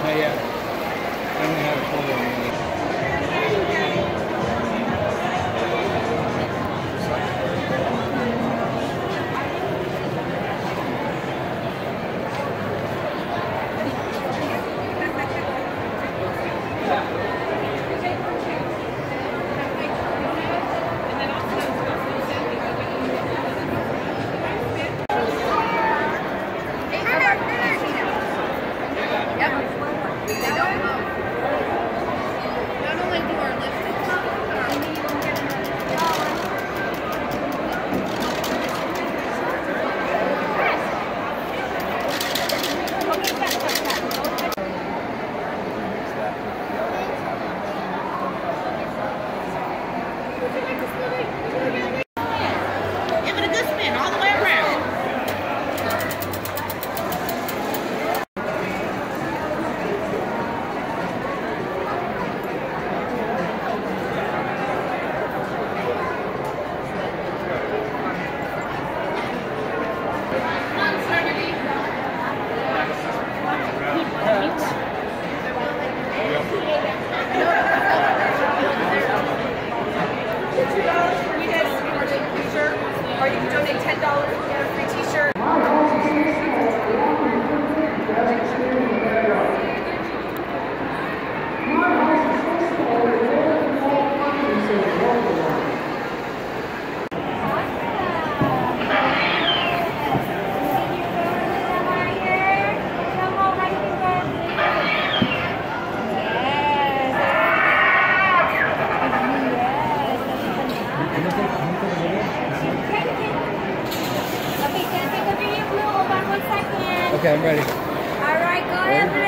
Not yet. I only have a photo of me. Or you can donate $10 and get a free t-shirt. Okay, I'm ready. All right, go ahead.